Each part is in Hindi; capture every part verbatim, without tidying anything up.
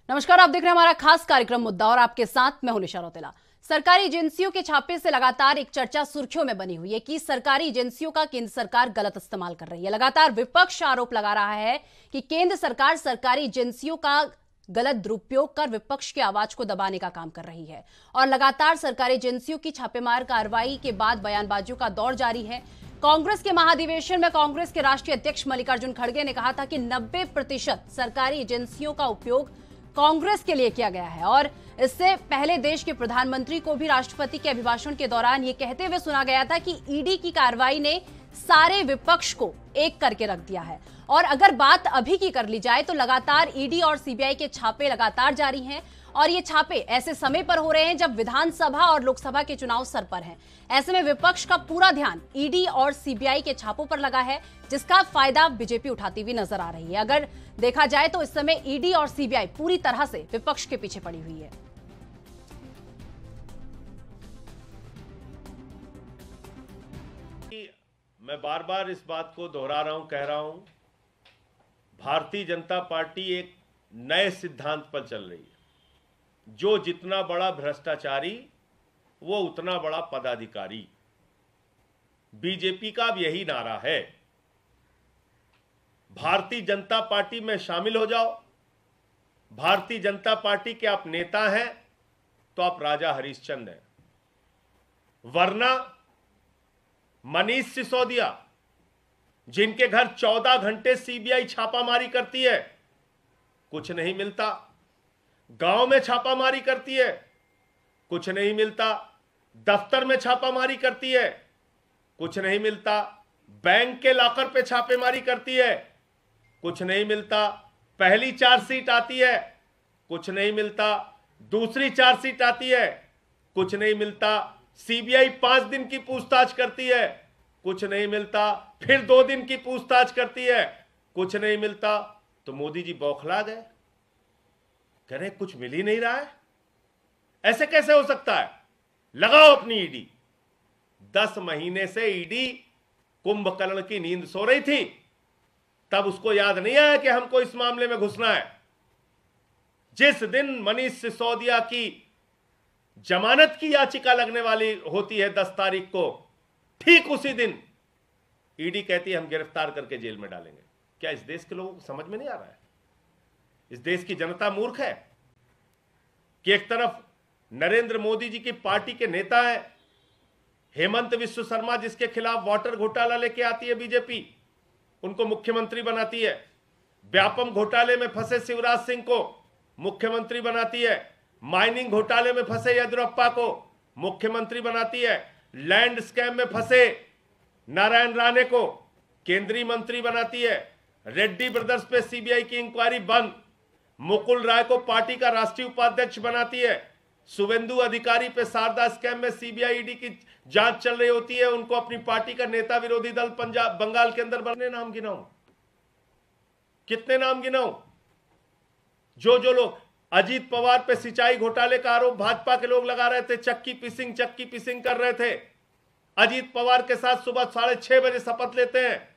नमस्कार, आप देख रहे हैं हमारा खास कार्यक्रम मुद्दा और आपके साथ मैं हूं निशा रौतेला। सरकारी एजेंसियों के छापे से लगातार एक चर्चा सुर्खियों में बनी हुई है कि सरकारी एजेंसियों का केंद्र सरकार गलत इस्तेमाल कर रही है। लगातार विपक्ष आरोप लगा रहा है कि केंद्र सरकार सरकारी एजेंसियों का गलत दुरुपयोग कर विपक्ष की आवाज को दबाने का काम कर रही है और लगातार सरकारी एजेंसियों की छापेमार कार्रवाई के बाद बयानबाजियों का दौर जारी है। कांग्रेस के महाधिवेशन में कांग्रेस के राष्ट्रीय अध्यक्ष मल्लिकार्जुन खड़गे ने कहा था कि नब्बे प्रतिशत सरकारी एजेंसियों का उपयोग कांग्रेस के लिए किया गया है और इससे पहले देश के प्रधानमंत्री को भी राष्ट्रपति के अभिभाषण के दौरान यह कहते हुए सुना गया था कि ईडी की कार्रवाई ने सारे विपक्ष को एक करके रख दिया है। और अगर बात अभी की कर ली जाए तो लगातार ईडी और सीबीआई के छापे लगातार जारी हैं और ये छापे ऐसे समय पर हो रहे हैं जब विधानसभा और लोकसभा के चुनाव सर पर हैं। ऐसे में विपक्ष का पूरा ध्यान ईडी और सीबीआई के छापों पर लगा है, जिसका फायदा बीजेपी उठाती हुई नजर आ रही है। अगर देखा जाए तो इस समय ईडी और सीबीआई पूरी तरह से विपक्ष के पीछे पड़ी हुई है। मैं बार बार इस बात को दोहरा रहा हूं, कह रहा हूं, भारतीय जनता पार्टी एक नए सिद्धांत पर चल रही है। जो जितना बड़ा भ्रष्टाचारी वो उतना बड़ा पदाधिकारी। बीजेपी का अब यही नारा है, भारतीय जनता पार्टी में शामिल हो जाओ। भारतीय जनता पार्टी के आप नेता हैं तो आप राजा हरिश्चंद्र हैं, वरना मनीष सिसोदिया जिनके घर चौदह घंटे सीबीआई छापामारी करती है, कुछ नहीं मिलता। गांव में छापामारी करती है, कुछ नहीं मिलता। दफ्तर में छापामारी करती है, कुछ नहीं मिलता। बैंक के लॉकर पे छापेमारी करती है, कुछ नहीं मिलता। पहली चार्जशीट आती है, कुछ नहीं मिलता। दूसरी चार्जशीट आती है, कुछ नहीं मिलता। सीबीआई पांच दिन की पूछताछ करती है, कुछ नहीं मिलता। फिर दो दिन की पूछताछ करती है, कुछ नहीं मिलता। तो मोदी जी बौखला गए, कह रहे कुछ मिल ही नहीं रहा है। ऐसे कैसे हो सकता है? लगाओ अपनी ईडी। दस महीने से ईडी कुंभकर्ण की नींद सो रही थी, तब उसको याद नहीं आया कि हमको इस मामले में घुसना है। जिस दिन मनीष सिसोदिया की जमानत की याचिका लगने वाली होती है दस तारीख को, ठीक उसी दिन ईडी कहती है हम गिरफ्तार करके जेल में डालेंगे। क्या इस देश के लोगों को समझ में नहीं आ रहा है? इस देश की जनता मूर्ख है कि एक तरफ नरेंद्र मोदी जी की पार्टी के नेता हैं, हेमंत विश्व शर्मा जिसके खिलाफ वाटर घोटाला लेके आती है बीजेपी, उनको मुख्यमंत्री बनाती है। व्यापम घोटाले में फंसे शिवराज सिंह को मुख्यमंत्री बनाती है। माइनिंग घोटाले में फंसे येदियुरप्पा को मुख्यमंत्री बनाती है। लैंड स्कैम में फंसे नारायण राणे को केंद्रीय मंत्री बनाती है। रेड्डी ब्रदर्स पे सीबीआई की इंक्वायरी बंद। मुकुल राय को पार्टी का राष्ट्रीय उपाध्यक्ष बनाती है। शुभेंदु अधिकारी पे शारदा स्कैम में सीबीआई ईडी की जांच चल रही होती है, उनको अपनी पार्टी का नेता विरोधी दल पंजाब बंगाल के अंदर बनने। नाम गिनाऊं, कितने नाम गिनाऊं? जो जो लोग अजीत पवार पे सिंचाई घोटाले का आरोप भाजपा के लोग लगा रहे थे, चक्की पिसिंग चक्की पिसिंग कर रहे थे। अजीत पवार के साथ सुबह साढ़े छह बजे शपथ लेते हैं।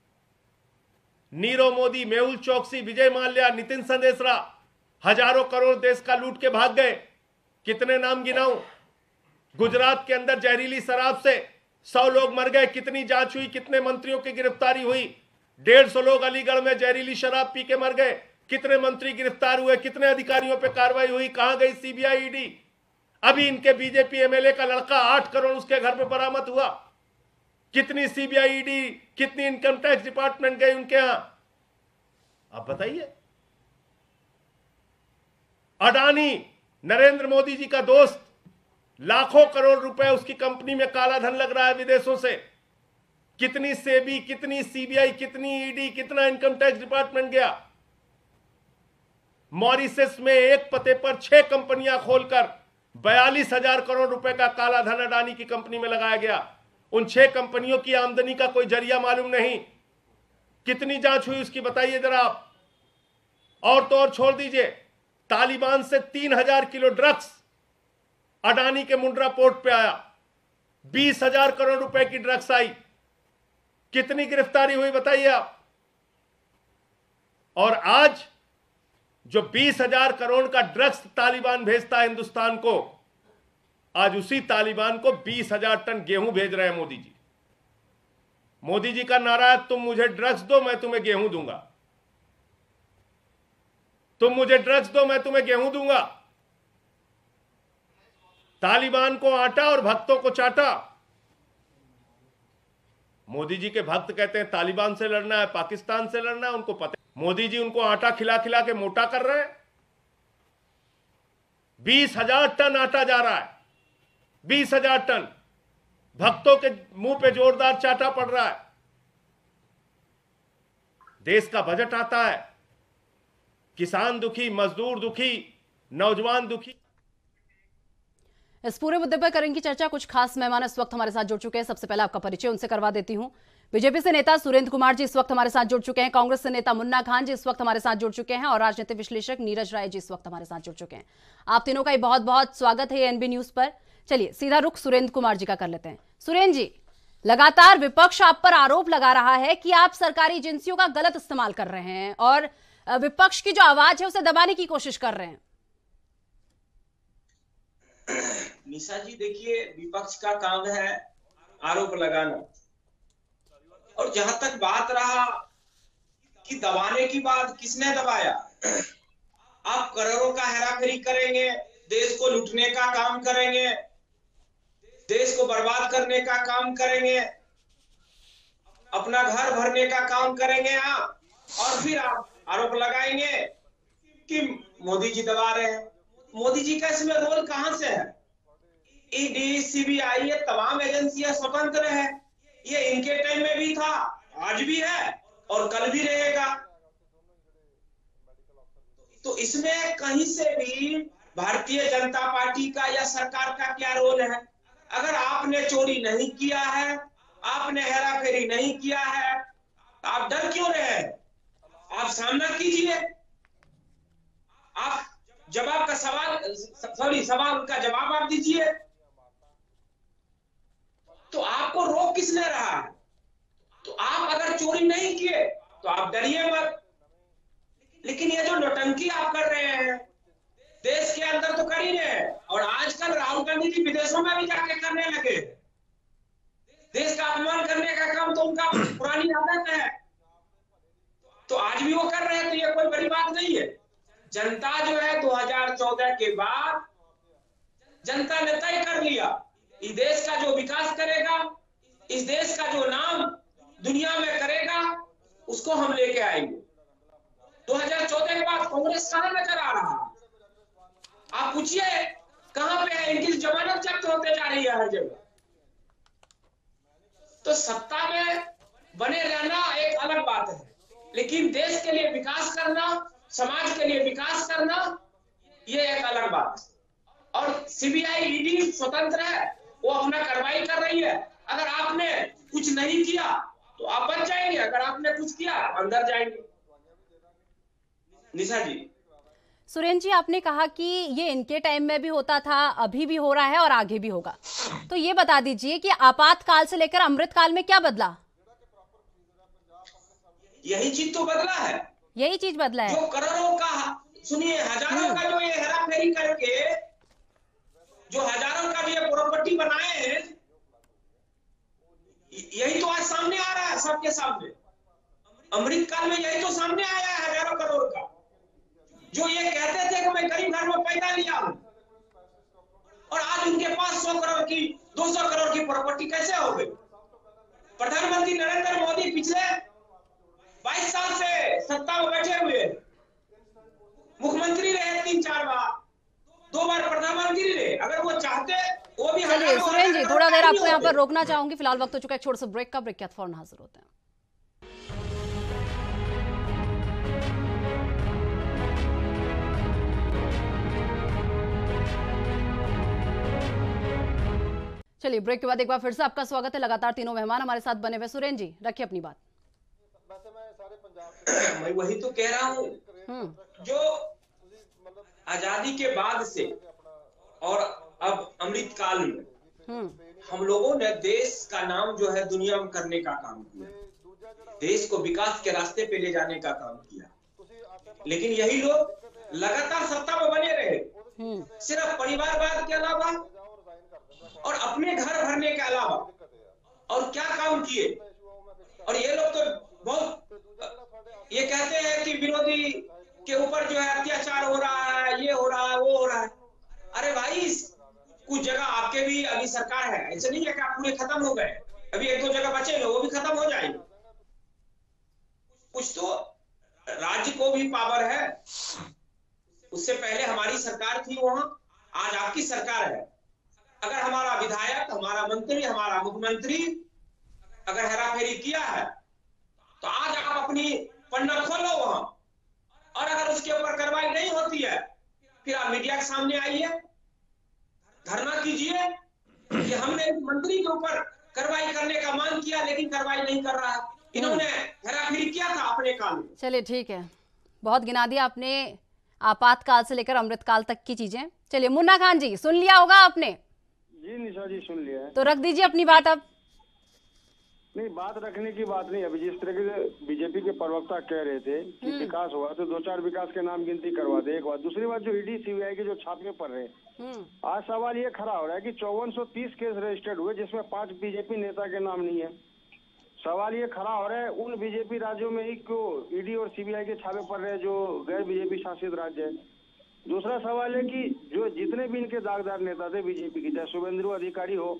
नीरव मोदी, मेहुल चौकसी, विजय माल्या, नितिन संदेशरा हजारों करोड़ देश का लूट के भाग गए। कितने नाम गिनाऊं? गुजरात के अंदर जहरीली शराब से सौ लोग मर गए, कितनी जांच हुई? कितने मंत्रियों की गिरफ्तारी हुई? डेढ़ सौ लोग अलीगढ़ में जहरीली शराब पी के मर गए, कितने मंत्री गिरफ्तार हुए? कितने अधिकारियों पे कार्रवाई हुई? कहां गई सीबीआई ईडी? अभी इनके बीजेपी एमएलए का लड़का आठ करोड़ उसके घर पे बरामद हुआ। कितनी सीबीआई ईडी, कितनी इनकम टैक्स डिपार्टमेंट गई उनके यहां? आप बताइए। अडानी नरेंद्र मोदी जी का दोस्त, लाखों करोड़ रुपए उसकी कंपनी में काला धन लग रहा है विदेशों से। कितनी सेबी, कितनी सीबीआई, कितनी ईडी, कितना इनकम टैक्स डिपार्टमेंट गया। मॉरिशस में एक पते पर छह कंपनियां खोलकर बयालीस हजार करोड़ रुपए का काला धन अडानी की कंपनी में लगाया गया। उन छह कंपनियों की आमदनी का कोई जरिया मालूम नहीं। कितनी जांच हुई उसकी बताइए जरा आप। और तो और छोड़ दीजिए, तालिबान से तीन हजार किलो ड्रग्स अडानी के मुंड्रा पोर्ट पे आया। बीस हजार करोड़ रुपए की ड्रग्स आई। कितनी गिरफ्तारी हुई बताइए आप। और आज जो बीस हजार करोड़ का ड्रग्स तालिबान भेजता है हिंदुस्तान को, आज उसी तालिबान को बीस हजार टन गेहूं भेज रहे हैं मोदी जी। मोदी जी का नारा है, तुम मुझे ड्रग्स दो मैं तुम्हें गेहूं दूंगा, तुम मुझे ड्रग्स दो मैं तुम्हें गेहूं दूंगा। तालिबान को आटा और भक्तों को चाटा। मोदी जी के भक्त कहते हैं तालिबान से लड़ना है, पाकिस्तान से लड़ना है, उनको पता है मोदी जी उनको आटा खिला खिला के मोटा कर रहे हैं। बीस हजार टन आटा जा रहा है, बीस हजार टन। भक्तों के मुंह पे जोरदार चाटा पड़ रहा है। देश का बजट आता है, किसान दुखी, मजदूर दुखी, नौजवान दुखी। इस पूरे मुद्दे पर करेंगे चर्चा। कुछ खास मेहमान इस वक्त हमारे साथ जुड़ चुके हैं। सबसे पहले आपका परिचय उनसे करवा देती हूं। बीजेपी से नेता सुरेंद्र कुमार जी इस वक्त हमारे साथ जुड़ चुके हैं। कांग्रेस से नेता मुन्ना खान जी इस वक्त हमारे साथ जुड़ चुके हैं और राजनीतिक विश्लेषक नीरज राय जी इस वक्त हमारे साथ जुड़ चुके हैं। आप तीनों का बहुत बहुत स्वागत है एनबी न्यूज पर। चलिए सीधा रुख सुरेंद्र कुमार जी का कर लेते हैं। सुरेंद्र जी, लगातार विपक्ष आप पर आरोप लगा रहा है कि आप सरकारी एजेंसियों का गलत इस्तेमाल कर रहे हैं और विपक्ष की जो आवाज है उसे दबाने की कोशिश कर रहे हैं। निशा जी, देखिए, विपक्ष का काम है आरोप लगाना, और जहां तक बात रहा कि दबाने की बात, किसने दबाया? आप करोड़ों का हेराफेरी करेंगे, देश को लूटने का काम करेंगे, देश को बर्बाद करने का काम करेंगे, अपना घर भरने का काम करेंगे आप, और फिर आप आरोप लगाएंगे कि मोदी जी दबा रहे हैं। मोदी जी का इसमें रोल कहां से है? ईडी, सीबीआई, ये तमाम एजेंसियां स्वतंत्र है। ये इनके टाइम में भी था, आज भी है और कल भी रहेगा। तो इसमें कहीं से भी भारतीय जनता पार्टी का या सरकार का क्या रोल है? अगर आपने चोरी नहीं किया है, आपने हेराफेरी नहीं किया है, तो आप डर क्यों रहे? आप सामना कीजिए, आप जवाब का सवाल सॉरी सवाल का जवाब आप दीजिए। तो आपको रोक किसने रहा है? तो आप अगर चोरी नहीं किए तो आप डरिए मत। लेकिन ये जो नौटंकी आप कर रहे हैं देश के अंदर तो कर ही रहे हैं, और आजकल राहुल गांधी जी विदेशों में भी जाके करने लगे। देश का अपमान करने का काम तो उनका पुरानी आदत है, तो आज भी वो कर रहे हैं, तो ये कोई बड़ी बात नहीं है। जनता जो है दो हज़ार चौदह के बाद जनता ने तय कर लिया, इस देश का जो विकास करेगा, इस देश का जो नाम दुनिया में करेगा, उसको हम लेके आएंगे। दो हज़ार चौदह के बाद कांग्रेस कहां नजर आ रहा? आप पूछिए कहां पे है? इनकी जमानत जब्त होते जा रही है हर जगह। तो सत्ता में बने रहना एक अलग बात है, लेकिन देश के लिए विकास करना, समाज के लिए विकास करना, ये एक अलग बात है। और सीबीआई, ईडी स्वतंत्र है, वो अपना कार्रवाई कर रही है। अगर आपने कुछ नहीं किया तो आप बच जाएंगे, अगर आपने कुछ किया अंदर जाएंगे। निशा जी, सुरेंद्र जी, आपने कहा कि ये इनके टाइम में भी होता था, अभी भी हो रहा है और आगे भी होगा। तो ये बता दीजिए कि आपातकाल से लेकर अमृतकाल में क्या बदला? यही चीज तो बदला है, यही चीज बदला है। जो करोड़ों का, सुनिए, हजारों का जो ये हेराफेरी करके जो हजारों का ये प्रॉपर्टी बनाए हैं, यही तो आज सामने आ रहा है सबके सामने। अमृतकाल में यही तो सामने आया है, हजारों करोड़ का। जो ये कहते थे कि मैं गरीब घर में पैदा लिया हूं, और आज उनके पास सौ करोड़ की, दो सौ करोड़ की प्रॉपर्टी कैसे हो गई? प्रधानमंत्री नरेंद्र मोदी पिछले बाईस साल से सत्ता में बैठे हुए, मुख्यमंत्री रहे तीन चार बार, दो बार प्रधानमंत्री रहे। अगर वो चाहते वो भी। चलिए सुरेंद्र जी, थोड़ा देर आपको यहाँ पर रोकना चाहूंगी, फिलहाल वक्त हो चुका है छोटे से ब्रेक का। ब्रेक के बाद फौरन हाजिर होते हैं। चलिए ब्रेक के बाद एक बार फिर से आपका स्वागत है। लगातार तीनों मेहमान हमारे साथ बने हुए। सुरेंद्र जी, रखिए अपनी बात। मैं वही तो कह रहा हूँ, जो आजादी के बाद से और अब अमृतकाल में हम लोगों ने देश का नाम जो है दुनिया में करने का काम किया, देश को विकास के रास्ते पे ले जाने का काम किया। लेकिन यही लोग लगातार सत्ता में बने रहे, सिर्फ परिवारवाद के अलावा और अपने घर भरने के अलावा और क्या काम किए। और ये लोग तो बहुत ये कहते हैं कि विरोधी के ऊपर जो है अत्याचार हो रहा है, ये हो रहा है, वो हो रहा है। अरे भाई, कुछ जगह आपके भी अभी सरकार है, ऐसे नहीं है कि आप पूरे खत्म हो गए, अभी एक दो जगह बचे वो भी खत्म हो जाएंगे। कुछ तो राज्य को भी पावर है, उससे पहले हमारी सरकार थी वहां, आज आपकी सरकार है। अगर हमारा विधायक, हमारा मंत्री, हमारा मुख्यमंत्री अगर हेराफेरी किया है तो आज आप अपनी पन्ना खोलो वहां, और अगर उसके ऊपर कार्रवाई नहीं होती है फिर आप मीडिया के सामने आइए, धरना कीजिए कि हमने मंत्री के ऊपर कार्रवाई करने का मांग किया लेकिन कार्रवाई नहीं कर रहा है, इन्होंने हेराफेरी किया था अपने काल में। चलिए ठीक है, बहुत गिना दिया आपने आपातकाल से लेकर अमृतकाल तक की चीजें। चलिए मुन्ना खान जी, सुन लिया होगा आपने? जी निशा जी सुन लिया है। तो रख दीजिए अपनी बात अब। नहीं, बात रखने की बात नहीं। अभी जिस तरह से बीजेपी के प्रवक्ता कह रहे थे कि विकास हुआ तो दो चार विकास के नाम गिनती करवा दे, एक बात। दूसरी बात, जो ईडी सीबीआई के जो छापे पड़ रहे हैं, आज सवाल ये खड़ा हो रहा है कि चौवन सौ तीस केस रजिस्टर्ड हुए जिसमें पांच बीजेपी नेता के नाम नहीं है। सवाल ये खड़ा हो रहा है उन बीजेपी राज्यों में ही क्यों ईडी और सीबीआई के छापे पड़ रहे हैं जो गैर बीजेपी शासित राज्य है। दूसरा सवाल है कि जो जितने भी इनके दागदार नेता थे बीजेपी के, चाहे शुभेंदु अधिकारी हो,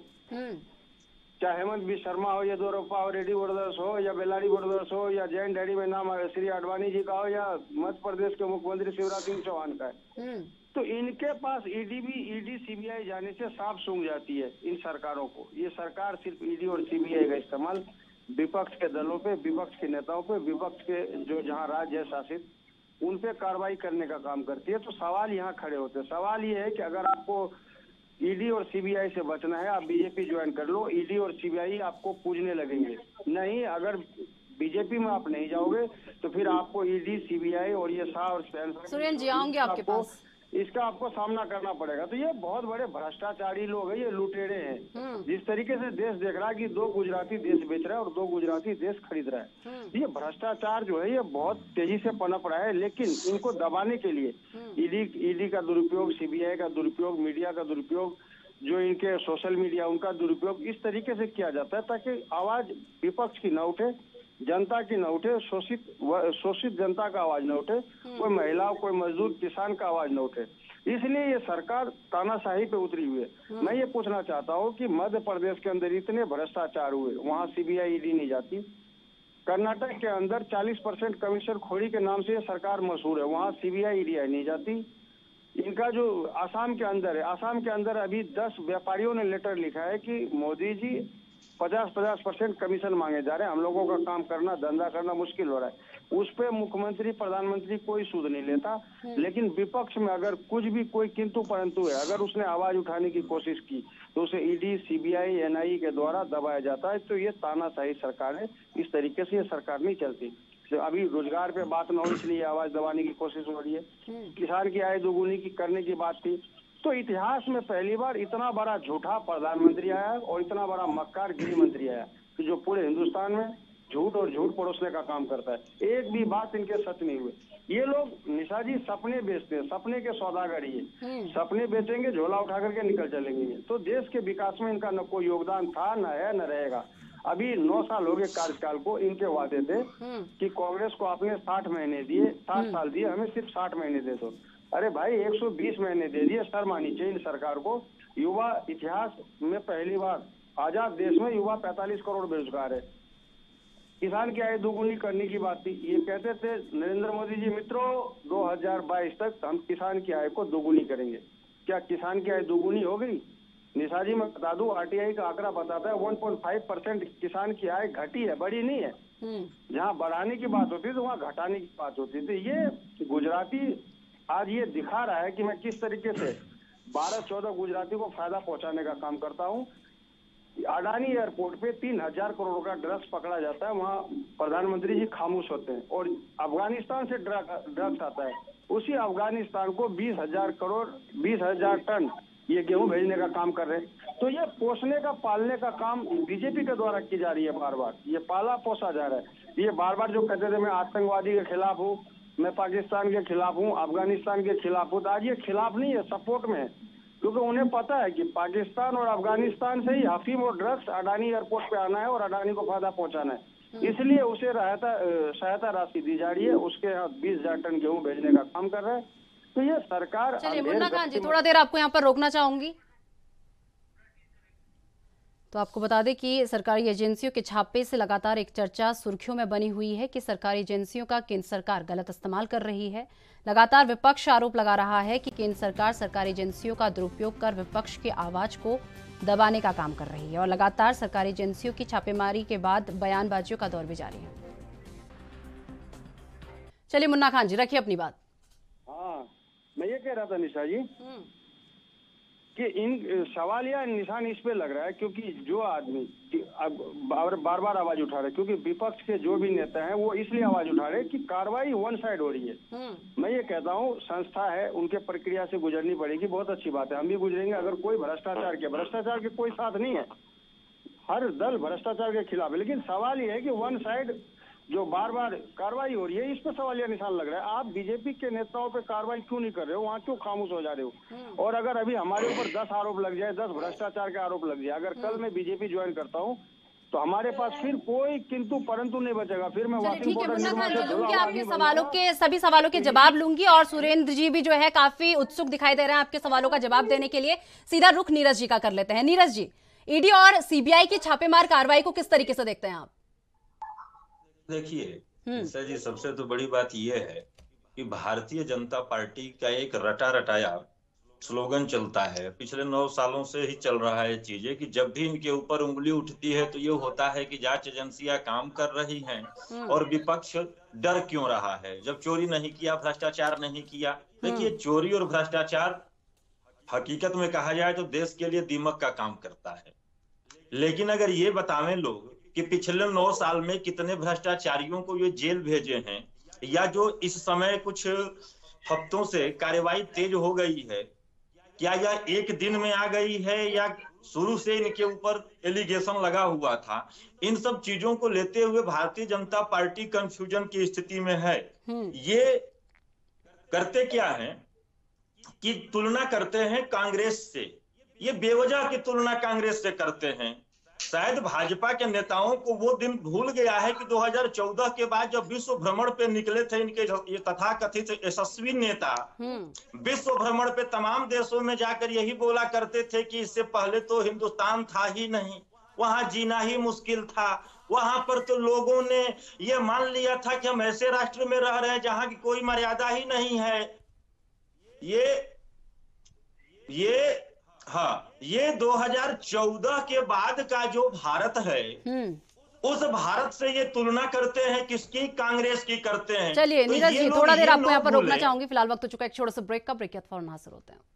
चाहे हेमंत बी शर्मा हो, या दोरप्पा हो, रेड्डी ब्रदर्स हो, या बेलारी ब्रदर्स हो, या जैन डैडी में नाम श्री आडवाणी जी का हो, या मध्य प्रदेश के मुख्यमंत्री शिवराज सिंह चौहान का है, तो इनके पास ईडी भी ईडी सीबीआई जाने से साफ सूंघ जाती है इन सरकारों को। ये सरकार सिर्फ ईडी और सीबीआई का इस्तेमाल विपक्ष के दलों पे, विपक्ष के नेताओं पे, विपक्ष के जो जहां राज्य है शासित, उन पे कार्रवाई करने का काम करती है। तो सवाल यहाँ खड़े होते हैं। सवाल ये है कि अगर आपको ईडी और सीबीआई से बचना है, आप बीजेपी ज्वाइन कर लो, ईडी और सीबीआई आपको पूजने लगेंगे। नहीं, अगर बीजेपी में आप नहीं जाओगे तो फिर आपको ईडी सीबीआई और ये शाह और सुरेंद्र जी आऊंगे आपके पास, इसका आपको सामना करना पड़ेगा। तो ये बहुत बड़े भ्रष्टाचारी लोग हैं, ये लुटेरे हैं। जिस तरीके से देश देख रहा है कि दो गुजराती देश बेच रहा है और दो गुजराती देश खरीद रहा है, ये भ्रष्टाचार जो है ये बहुत तेजी से पनप रहा है। लेकिन इनको दबाने के लिए ईडी ईडी का दुरुपयोग, सीबीआई का दुरुपयोग, मीडिया का दुरुपयोग, जो इनके सोशल मीडिया उनका दुरुपयोग इस तरीके से किया जाता है ताकि आवाज विपक्ष की न उठे, जनता की न उठे, शोषित शोषित जनता का आवाज न उठे, कोई महिला, कोई मजदूर, किसान का आवाज न उठे। इसलिए ये सरकार तानाशाही पे उतरी हुई है। मैं ये पूछना चाहता हूँ कि मध्य प्रदेश के अंदर इतने भ्रष्टाचार हुए, वहाँ सीबीआई ईडी नहीं जाती। कर्नाटक के अंदर चालीस परसेंट कमीशन खोरी के नाम से ये सरकार मशहूर है, वहाँ सीबीआई ईडी नहीं जाती। इनका जो आसाम के अंदर है, आसाम के अंदर अभी दस व्यापारियों ने लेटर लिखा है कि मोदी जी पचास पचास परसेंट कमीशन मांगे जा रहे हैं, हम लोगों का काम करना, धंधा करना मुश्किल हो रहा है। उस पे मुख्यमंत्री, प्रधानमंत्री कोई सूद नहीं लेता। लेकिन विपक्ष में अगर कुछ भी कोई किंतु परंतु है, अगर उसने आवाज उठाने की कोशिश की तो उसे ईडी, सीबीआई, एनआईए के द्वारा दबाया जाता है। तो ये तानाशाही सरकार है, इस तरीके से ये सरकार नहीं चलती। तो अभी रोजगार पे बात न हो इसलिए आवाज दबाने की कोशिश हो रही है। किसान की आय दोगुनी की करने की बात थी। तो इतिहास में पहली बार इतना बड़ा झूठा प्रधानमंत्री आया और इतना बड़ा मक्कार गृह मंत्री आया कि जो पूरे हिंदुस्तान में झूठ और झूठ परोसने का काम करता है। एक भी बात इनके सच नहीं हुए। ये लोग निशा जी सपने बेचते हैं, सपने के सौदागर ये सपने बेचेंगे, झोला उठा करके निकल चलेंगे। तो देश के विकास में इनका न कोई योगदान था, न है, न रहेगा। अभी नौ साल हो गए कार्यकाल को, इनके वादे थे कि कांग्रेस को आपने साठ महीने दिए, साठ साल दिए, हमें सिर्फ साठ महीने दे दो। अरे भाई एक सौ बीस महीने दे दिए, शर्म आनी चाहिए इन सरकार को। युवा इतिहास में पहली बार आजाद देश में युवा पैंतालीस करोड़ बेरोजगार है। किसान की आय दोगुनी करने की बात थी। ये कहते थे नरेंद्र मोदी जी, मित्रों दो हज़ार बाईस तक हम किसान की आय को दोगुनी करेंगे। क्या किसान की आय दोगुनी हो गई? निशा जी मैं बता दूं, आरटीआई का आंकड़ा बताता है एक पॉइंट पाँच परसेंट किसान की आय घटी है, बढ़ी नहीं है। जहाँ बढ़ाने की बात होती थी वहाँ घटाने की बात होती थी। ये गुजराती आज ये दिखा रहा है कि मैं किस तरीके से बारह चौदह गुजराती को फायदा पहुंचाने का काम करता हूं। अडानी एयरपोर्ट पे तीन हजार करोड़ का ड्रग्स पकड़ा जाता है, वहाँ प्रधानमंत्री जी खामोश होते हैं। और अफगानिस्तान से ड्रग्स आता है, उसी अफगानिस्तान को बीस हजार करोड़ बीस हजार टन ये गेहूं भेजने का काम कर रहे हैं। तो ये पोषने का, पालने का काम बीजेपी के द्वारा की जा रही है। बार बार ये पाला पोसा जा रहा है। ये बार बार जो कहते थे मैं आतंकवादी के खिलाफ हूँ, मैं पाकिस्तान के खिलाफ हूँ, अफगानिस्तान के खिलाफ हूँ। आज ये खिलाफ नहीं है, सपोर्ट में है, क्योंकि उन्हें पता है कि पाकिस्तान और अफगानिस्तान से ही अफीम और ड्रग्स अडानी एयरपोर्ट पे आना है और अडानी को फायदा पहुंचाना है। इसलिए उसे सहायता सहायता राशि दी जा रही है, उसके यहाँ बीस हजार टन गेहूं भेजने का काम कर रहा है। तो ये सरकार। चलिए मुन्ना खान जी, थोड़ा देर आपको यहाँ पर रोकना चाहूंगी। तो आपको बता दें कि सरकारी एजेंसियों के छापे से लगातार एक चर्चा सुर्खियों में बनी हुई है कि सरकारी एजेंसियों का केंद्र सरकार गलत इस्तेमाल कर रही है। लगातार विपक्ष आरोप लगा रहा है कि केंद्र सरकार सरकारी एजेंसियों का दुरुपयोग कर विपक्ष की आवाज को दबाने का काम कर रही है और लगातार सरकारी एजेंसियों की छापेमारी के बाद बयानबाजियों का दौर भी जारी है। चलिए मुन्ना खान जी, रखिए अपनी बात। हाँ, मैं ये कह रहा था निशा जी कि इन सवाल या निशान इस पे लग रहा है क्योंकि जो आदमी अब बार बार आवाज उठा रहे, क्योंकि विपक्ष के जो भी नेता हैं वो इसलिए आवाज उठा रहे कि कार्रवाई वन साइड हो रही है। मैं ये कहता हूँ संस्था है, उनके प्रक्रिया से गुजरनी पड़ेगी, बहुत अच्छी बात है, हम भी गुजरेंगे। अगर कोई भ्रष्टाचार के भ्रष्टाचार के कोई साथ नहीं है, हर दल भ्रष्टाचार के खिलाफ है, लेकिन सवाल ये है कि वन साइड जो बार बार कार्रवाई हो रही है, इस पर सवालिया निशान लग रहा है। आप बीजेपी के नेताओं पे कार्रवाई क्यों नहीं कर रहे हो, वहाँ क्यों खामोश हो जा रहे हो? और अगर अभी हमारे ऊपर दस आरोप लग जाए, दस भ्रष्टाचार के आरोप लग जाए, अगर कल मैं बीजेपी ज्वाइन करता हूँ तो हमारे पास फिर कोई किंतु परंतु नहीं बचेगा। फिर मैं ठीक है मुन्ना खान जी, लूंगी आपके सवालों के सभी सवालों के जवाब लूंगी और सुरेंद्र जी भी जो है काफी उत्सुक दिखाई दे रहे हैं आपके सवालों का जवाब देने के लिए। सीधा रुख नीरज जी का कर लेते हैं। नीरज जी, ईडी और सीबीआई की छापेमार कार्रवाई को किस तरीके से देखते हैं आप? देखिए निशा जी, सबसे तो बड़ी बात यह है कि भारतीय जनता पार्टी का एक रटा रटाया स्लोगन चलता है, पिछले नौ सालों से ही चल रहा है चीजें, कि जब भी इनके ऊपर उंगली उठती है तो ये होता है कि जांच एजेंसियां काम कर रही हैं और विपक्ष डर क्यों रहा है। जब चोरी नहीं किया, भ्रष्टाचार नहीं किया। देखिए, चोरी और भ्रष्टाचार हकीकत में कहा जाए तो देश के लिए दीमक का काम करता है। लेकिन अगर ये बतावें लोग कि पिछले नौ साल में कितने भ्रष्टाचारियों को ये जेल भेजे हैं, या जो इस समय कुछ हफ्तों से कार्रवाई तेज हो गई है, क्या यह एक दिन में आ गई है या शुरू से इनके ऊपर एलिगेशन लगा हुआ था? इन सब चीजों को लेते हुए भारतीय जनता पार्टी कंफ्यूजन की स्थिति में है। ये करते क्या है कि तुलना करते हैं कांग्रेस से, ये बेवजह की तुलना कांग्रेस से करते हैं। शायद भाजपा के नेताओं को वो दिन भूल गया है कि दो हज़ार चौदह के बाद जब विश्व भ्रमण पे निकले थे इनके ये तथाकथित यशस्वी नेता, विश्व भ्रमण पे तमाम देशों में जाकर यही बोला करते थे कि इससे पहले तो हिंदुस्तान था ही नहीं, वहां जीना ही मुश्किल था। वहां पर तो लोगों ने ये मान लिया था कि हम ऐसे राष्ट्र में रह रहे हैं जहां की कोई मर्यादा ही नहीं है। ये ये हाँ, ये दो हज़ार चौदह के बाद का जो भारत है, उस भारत से ये तुलना करते हैं किसकी? कांग्रेस की करते हैं। चलिए तो नीरज जी, थोड़ा देर आपको यहाँ पर रोकना चाहूंगी, फिलहाल वक्त हो चुका है एक छोटा सा ब्रेक का। ब्रेक के बाद फौरन हाजिर होते हैं।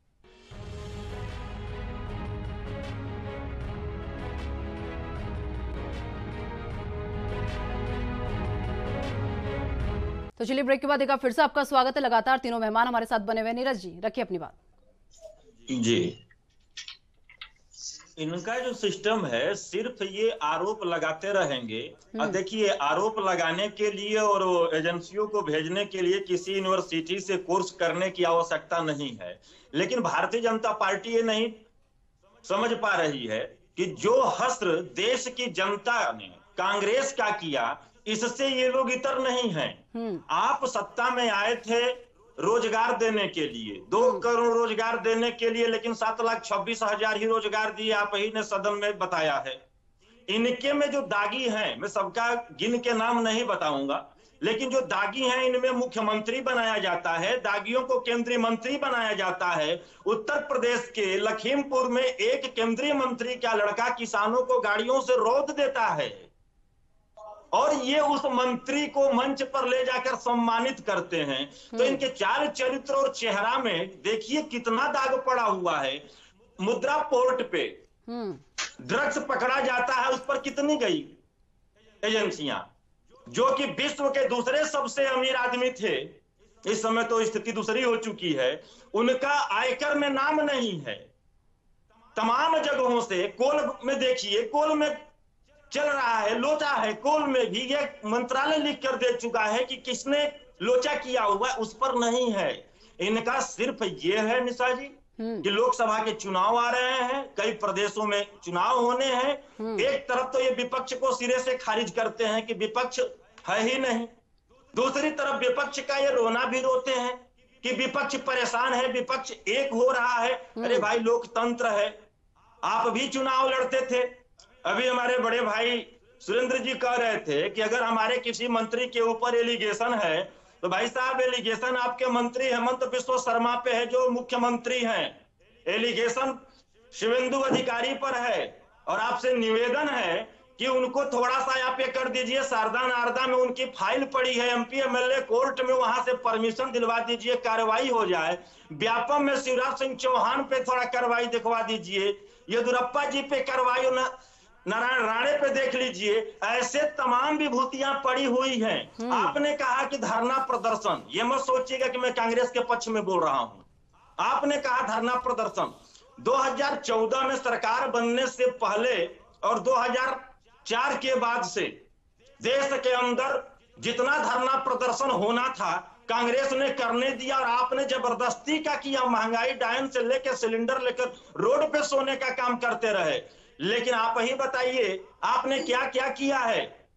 तो चलिए ब्रेक के बाद एक बार फिर से आपका स्वागत है। लगातार तीनों मेहमान हमारे साथ बने हुए। नीरज जी, रखिए अपनी बात। जी, इनका जो सिस्टम है सिर्फ ये आरोप लगाते रहेंगे। और देखिए, आरोप लगाने के लिए और एजेंसियों को भेजने के लिए किसी यूनिवर्सिटी से कोर्स करने की आवश्यकता नहीं है। लेकिन भारतीय जनता पार्टी ये नहीं समझ पा रही है कि जो हश्र देश की जनता ने कांग्रेस का किया, इससे ये लोग इतर नहीं हैं। आप सत्ता में आए थे रोजगार देने के लिए, दो करोड़ रोजगार देने के लिए, लेकिन सात लाख छब्बीस हजार ही रोजगार दिए, आप ही ने सदन में बताया है। इनके में जो दागी हैं, मैं सबका गिन के नाम नहीं बताऊंगा, लेकिन जो दागी हैं इनमें मुख्यमंत्री बनाया जाता है, दागियों को केंद्रीय मंत्री बनाया जाता है। उत्तर प्रदेश के लखीमपुर में एक केंद्रीय मंत्री का लड़का किसानों को गाड़ियों से रौद देता है और ये उस मंत्री को मंच पर ले जाकर सम्मानित करते हैं। तो इनके चाल चरित्र और चेहरा में देखिए कितना दाग पड़ा हुआ है। मुद्रा पोर्ट पे ड्रग्स पकड़ा जाता है, उस पर कितनी गई एजेंसियां, जो कि विश्व के दूसरे सबसे अमीर आदमी थे, इस समय तो स्थिति दूसरी हो चुकी है, उनका आयकर में नाम नहीं है। तमाम जगहों से कोल में देखिए, कोल में चल रहा है, लोटा है, कोल में भी ये मंत्रालय लिख कर दे चुका है कि किसने लोचा किया हुआ है, उस पर नहीं है। इनका सिर्फ ये है निशा जी कि लोकसभा के चुनाव आ रहे हैं, कई प्रदेशों में चुनाव होने हैं। एक तरफ तो ये विपक्ष को सिरे से खारिज करते हैं कि विपक्ष है ही नहीं, दूसरी तरफ विपक्ष का ये रोना भी रोते हैं कि विपक्ष परेशान है, विपक्ष एक हो रहा है। अरे भाई, लोकतंत्र है, आप भी चुनाव लड़ते थे। अभी हमारे बड़े भाई सुरेंद्र जी कह रहे थे कि अगर हमारे किसी मंत्री के ऊपर एलिगेशन है तो भाई साहब, एलिगेशन आपके मंत्री हेमंत बिश्व शर्मा पे है जो मुख्यमंत्री हैं, एलिगेशन शिवेंदु अधिकारी पर है। और आपसे निवेदन है कि उनको थोड़ा सा यहाँ पे कर दीजिए, शारदा नारदा में उनकी फाइल पड़ी है एमपी एमएलए कोर्ट में, वहां से परमिशन दिलवा दीजिए, कार्रवाई हो जाए। व्यापम में शिवराज सिंह चौहान पे थोड़ा कार्रवाई दिखवा दीजिए, येदुरप्पा जी पे कार्रवाई, नारायण राणे पे देख लीजिए। ऐसे तमाम विभूतियां पड़ी हुई हैं। आपने कहा कि धरना प्रदर्शन, ये मत सोचिएगा कि मैं कांग्रेस के पक्ष में बोल रहा हूं। आपने कहा धरना प्रदर्शन दो हज़ार चौदह में सरकार बनने से पहले और दो हज़ार चार के बाद से देश के अंदर जितना धरना प्रदर्शन होना था कांग्रेस ने करने दिया, और आपने जबरदस्ती का किया। महंगाई डायन से लेकर सिलेंडर लेकर रोड पे सोने का काम करते रहे। लेकिन आप ही बताइए आपने क्या क्या किया है?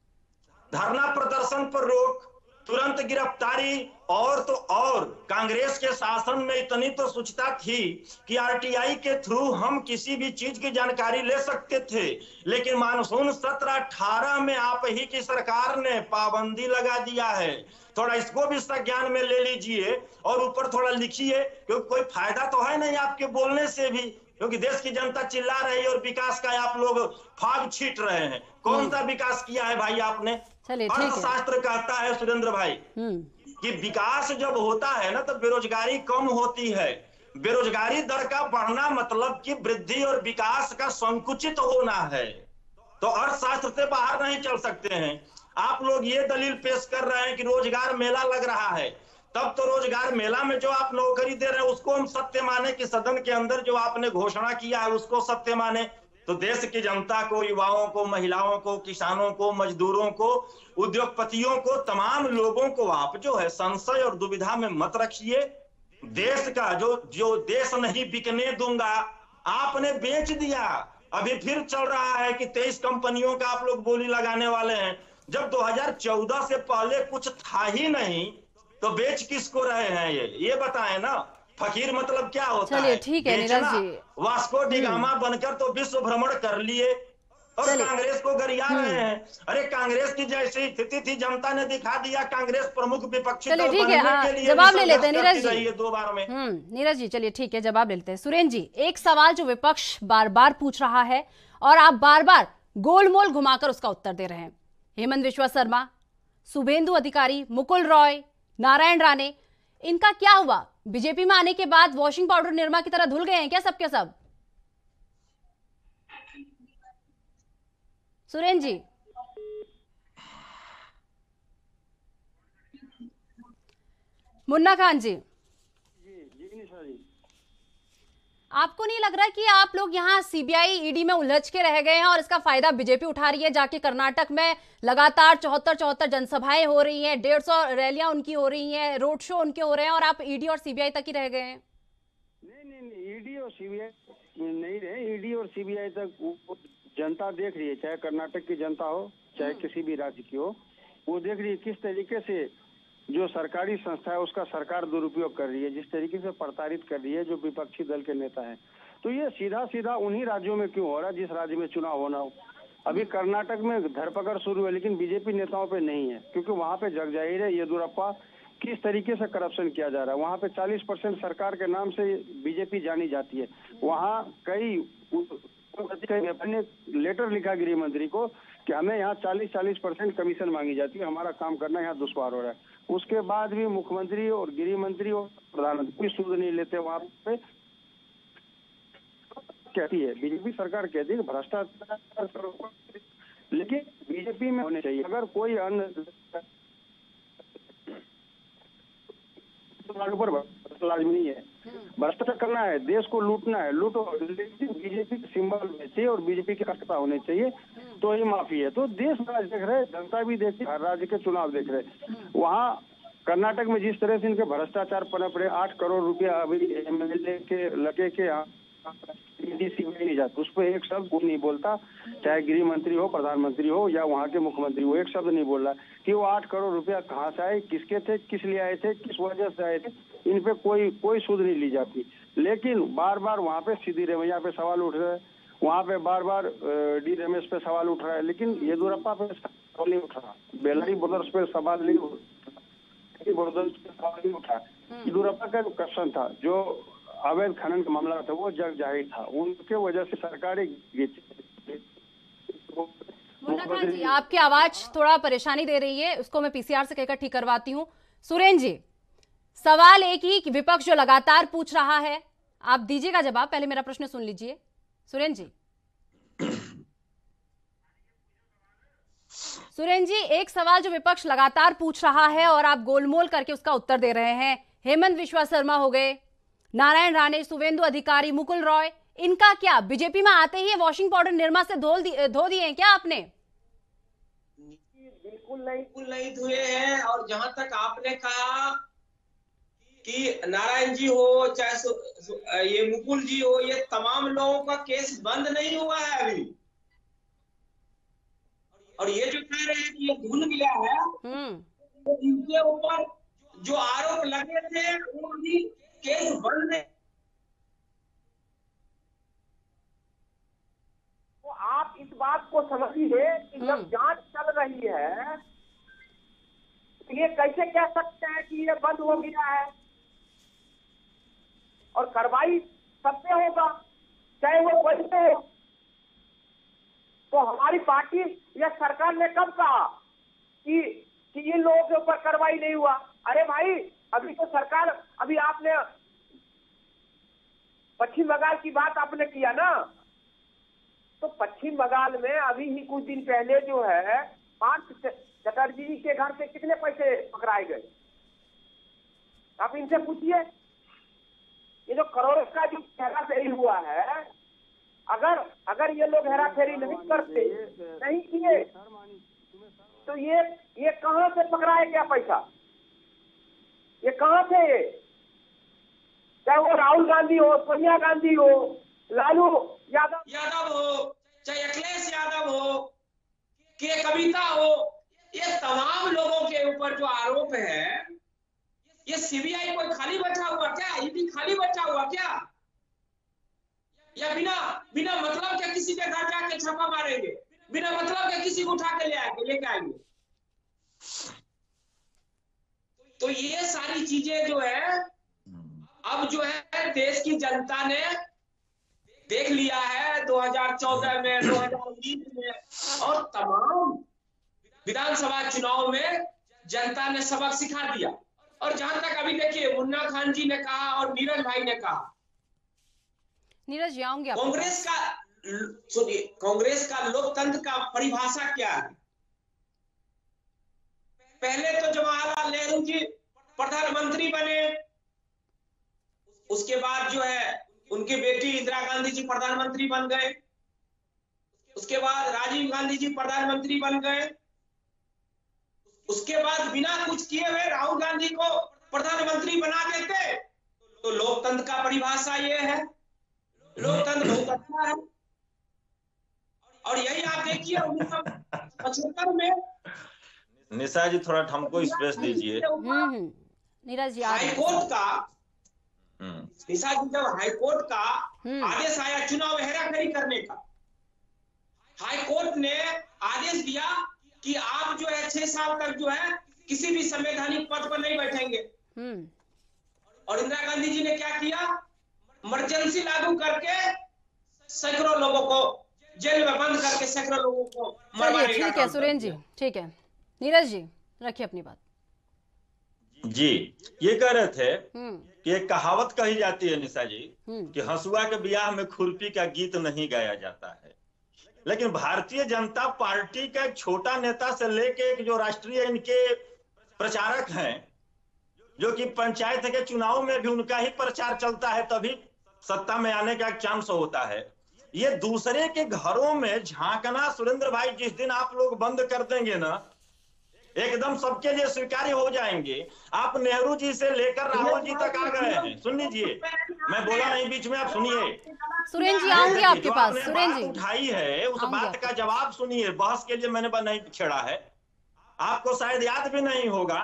धरना प्रदर्शन पर रोक, तुरंत गिरफ्तारी, और तो और कांग्रेस के शासन में इतनी तो सूचना थी कि आरटीआई के थ्रू हम किसी भी चीज की जानकारी ले सकते थे। लेकिन मानसून सत्र अठारह में आप ही की सरकार ने पाबंदी लगा दिया है। थोड़ा इसको भी संज्ञान में ले लीजिए और ऊपर थोड़ा लिखिए, क्योंकि कोई फायदा तो है नहीं आपके बोलने से भी, क्योंकि देश की जनता चिल्ला रही है और विकास का आप लोग फाग छीट रहे हैं। कौन सा विकास किया है भाई आपने? अर्थशास्त्र कहता है सुरेंद्र भाई कि विकास जब होता है ना तो बेरोजगारी कम होती है। बेरोजगारी दर का बढ़ना मतलब कि वृद्धि और विकास का संकुचित होना है। तो अर्थशास्त्र से बाहर नहीं चल सकते हैं। आप लोग ये दलील पेश कर रहे हैं कि रोजगार मेला लग रहा है, तब तो रोजगार मेला में जो आप नौकरी दे रहे हैं उसको हम सत्य माने कि सदन के अंदर जो आपने घोषणा किया है उसको सत्य माने? तो देश की जनता को, युवाओं को, महिलाओं को, किसानों को, मजदूरों को, उद्योगपतियों को, तमाम लोगों को आप जो है संशय और दुविधा में मत रखिए। देश का जो जो देश नहीं बिकने दूंगा आपने बेच दिया। अभी फिर चल रहा है कि तेईस कंपनियों का आप लोग बोली लगाने वाले हैं। जब दो हज़ार चौदह से पहले कुछ था ही नहीं तो बेच किसको रहे हैं? ये ये बताएं ना। फकीर मतलब क्या होता है? ठीक है नीरज जी, वास्को डिगामा बनकर तो विश्व भ्रमण कर लिए और कांग्रेस को गरिया रहे हैं। अरे कांग्रेस की जैसी स्थिति थी जनता ने दिखा दिया। कांग्रेस प्रमुख विपक्षी दल बनने के लिए जवाब ले लेते हैं नीरज जी दो बार में। हम्म नीरज जी चलिए ठीक है, जवाब ले लेते हैं। सुरेंद्र जी, एक सवाल जो विपक्ष बार बार पूछ रहा है और आप बार बार गोलमोल घुमाकर उसका उत्तर दे रहे हैं। हेमंत बिश्व शर्मा, शुभेंदु अधिकारी, मुकुल रॉय, नारायण राणे, इनका क्या हुआ? बीजेपी में आने के बाद वॉशिंग पाउडर निरमा की तरह धुल गए हैं क्या सबके सब? सुरेंद्र जी, मुन्ना खान जी, आपको नहीं लग रहा कि आप लोग यहाँ सीबीआई ईडी में उलझ के रह गए हैं और इसका फायदा बीजेपी उठा रही है? जाके कर्नाटक में लगातार चौहत्तर चौहत्तर जनसभाएं हो रही हैं, डेढ़ सौ रैलियां उनकी हो रही हैं, रोड शो उनके हो रहे हैं, और आप ईडी और सीबीआई तक ही रह गए हैं। नहीं नहीं नहीं, ईडी और सीबीआई नहीं रहे। ईडी और सीबीआई तक जनता देख रही है, चाहे कर्नाटक की जनता हो चाहे किसी भी राज्य की हो, वो देख रही है किस तरीके से जो सरकारी संस्था है उसका सरकार दुरुपयोग कर रही है, जिस तरीके से प्रताड़ित कर रही है जो विपक्षी दल के नेता हैं। तो ये सीधा सीधा उन्हीं राज्यों में क्यों हो रहा है जिस राज्य में चुनाव होना हो। अभी कर्नाटक में धरपकड़ शुरू है लेकिन बीजेपी नेताओं पे नहीं है, क्योंकि वहां पे जग जाहिर है येदुरप्पा किस तरीके से करप्शन किया जा रहा है। वहां पे चालीस परसेंट सरकार के नाम से बीजेपी जानी जाती है। वहाँ कई ने लेटर लिखा गृह मंत्री को कि हमें यहाँ चालीस चालीस परसेंट कमीशन मांगी जाती है, हमारा काम करना यहाँ दुश्वार हो रहा है। उसके बाद भी मुख्यमंत्री और गृह मंत्री और प्रधानमंत्री कोई सुध नहीं लेते। वहाँ पे कहती है बीजेपी सरकार कहती है भ्रष्टाचार, लेकिन बीजेपी में होने चाहिए। अगर कोई अन्य पर लाजमी नहीं है, भ्रष्टाचार करना है, देश को लूटना है, लूटो, लेकिन बीजेपी के सिंबल होने चाहिए और बीजेपी के कार्यकर्ता होने चाहिए, तो ये माफी है। तो देश राज देख रहे, जनता भी देख रही, हर राज्य के चुनाव देख रहे। वहाँ कर्नाटक में जिस तरह से इनके भ्रष्टाचार पनप रहे, आठ करोड़ रुपया अभी एमएलए के लगे के सीबीआई नहीं जाता, उस पर एक शब्द कोई नहीं बोलता, चाहे गृह मंत्री हो, प्रधानमंत्री हो या वहाँ के मुख्यमंत्री हो, एक शब्द नहीं बोल रहा कि वो आठ करोड़ रुपया कहाँ से आए, किसके थे, किस लिए आए थे, किस वजह से आए थे, इन पे कोई कोई सुध नहीं ली जाती। लेकिन बार बार वहाँ पे सिद्धिरमैया पे सवाल उठ रहे हैं, वहाँ पे बार बार डी रमेश पे सवाल उठ रहा है, लेकिन येदियुरप्पा पे सवाल नहीं उठ रहा, बेल्लारी ब्रदर्स पे सवाल नहीं उठ रहा, ब्रदर्स पे सवाल नहीं उठा। येदियुरप्पा का जो क्वेश्चन था, जो अवैध खनन का मामला था, वो जग जाहिर था, उनके वजह से सरकारें मुन्ना खान जी, आपकी आवाज थोड़ा परेशानी दे रही है, उसको मैं पीसीआर से कहकर ठीक करवाती हूँ। सुरेंद्र जी, सवाल एक ही कि विपक्ष जो लगातार पूछ रहा है, आप दीजिएगा जवाब, पहले मेरा प्रश्न सुन लीजिए। सुरेंद्र जी, सुरेंद्र जी, एक सवाल जो विपक्ष लगातार पूछ रहा है और आप गोलमोल करके उसका उत्तर दे रहे हैं, हेमंत विश्वा शर्मा हो गए, नारायण राणे, शुवेंदु अधिकारी, मुकुल रॉय, इनका क्या बीजेपी में आते ही वॉशिंग पाउडर निर्मा से धो दिए धो दिए हैं क्या आपने? बिल्कुल नहीं, बिल्कुल नहीं धुए हैं। और जहां तक आपने कहा कि नारायण जी हो चाहे ये मुकुल जी हो, ये तमाम लोगों का केस बंद नहीं हुआ है अभी। और ये जो कह रहे हैं कि ये धुल गया है, तो इनके ऊपर जो आरोप लगे थे वो अभी केस बंद नहीं। तो आप इस बात को समझिए कि जब जांच चल रही है तो ये कैसे कह सकते हैं कि ये बंद हो गया है, और कार्रवाई सबसे होगा चाहे वो कोई से हो। तो हमारी पार्टी या सरकार ने कब कहा कि कि इन लोगों के ऊपर कार्रवाई नहीं हुआ? अरे भाई, अभी तो सरकार, अभी आपने पश्चिम बंगाल की बात आपने किया ना, तो पश्चिम बंगाल में अभी ही कुछ दिन पहले जो है पांच चटर्जी के घर से कितने पैसे पकड़ाए गए, आप इनसे पूछिए। ये जो करोड़ों का जो हेराफेरी हुआ है, अगर अगर ये लोग हेराफेरी नहीं करते, नहीं किए, तो ये ये कहां से पकड़ाया गया पैसा? ये कहां से? चाहे वो राहुल गांधी हो, सोनिया गांधी हो, लालू यादव यादव हो, चाहे अखिलेश यादव हो, के कविता हो, ये तमाम लोगों के ऊपर जो आरोप है, ये सीबीआई कोई खाली बैठा हुआ क्या? ईडी खाली बैठा हुआ क्या? या बिना बिना मतलब के किसी के घर जाके छापा मारेंगे, बिना मतलब के किसी को उठा के ले आएंगे लेके आएंगे? तो ये सारी चीजें जो है, अब जो है देश की जनता ने देख लिया है दो हज़ार चौदह में, दो हज़ार बीस में और तमाम विधानसभा चुनाव में जनता ने सबक सिखा दिया। और जहां तक अभी देखिए मुन्ना खान जी ने कहा और नीरज भाई ने कहा, नीरज जी आऊंगे, कांग्रेस का सुनिए, कांग्रेस का लोकतंत्र का परिभाषा क्या है? पहले तो जवाहरलाल नेहरू जी प्रधानमंत्री बने, उसके बाद जो है उनकी बेटी इंदिरा गांधी जी प्रधानमंत्री बन गए, उसके बाद राजीव गांधी जी प्रधानमंत्री बन गए, उसके बाद बिना कुछ किए हुए राहुल गांधी को प्रधानमंत्री बना देते। तो लोकतंत्र का परिभाषा ये है, लोकतंत्र बहुत अच्छा है। और यही आप देखिए उन्नीस सौ पचहत्तर में, निशा जी थोड़ा हमको स्पेस दीजिए। नीरज जी, हाईकोर्ट का निशा जी जब हाईकोर्ट का आदेश आया चुनाव हेराफेरी करने का, हाईकोर्ट ने आदेश दिया कि आप जो है छह साल तक जो है किसी भी संवैधानिक पद पर नहीं बैठेंगे। और इंदिरा गांधी जी ने क्या किया? इमरजेंसी लागू करके सैकड़ों लोगों को जेल में बंद करके सैकड़ों लोगों को मरवाने का। ठीक है सुरेंद्र जी, ठीक है। नीरज जी रखिए अपनी बात। जी, ये कह रहे थे कि एक कहावत कही जाती है निशा जी कि हंसुआ के ब्याह में खुरपी का गीत नहीं गाया जाता है। लेकिन भारतीय जनता पार्टी का एक छोटा नेता से लेके एक जो राष्ट्रीय इनके प्रचारक हैं, जो कि पंचायत के चुनाव में भी उनका ही प्रचार चलता है, तभी सत्ता में आने का एक चांस होता है। ये दूसरे के घरों में झांकना, सुरेंद्र भाई, जिस दिन आप लोग बंद कर देंगे ना, एकदम सबके लिए स्वीकार्य हो जाएंगे। आप नेहरू जी से लेकर राहुल जी तक आ गए हैं। सुन लीजिए, मैं बोला नहीं बीच में, आप सुनिए। सुरेन जी आऊंगी आपके पास। सुरेन जी उठाई है उस बात का जवाब सुनिए। बहस के लिए मैंने नहीं छेड़ा है। आपको शायद याद भी नहीं होगा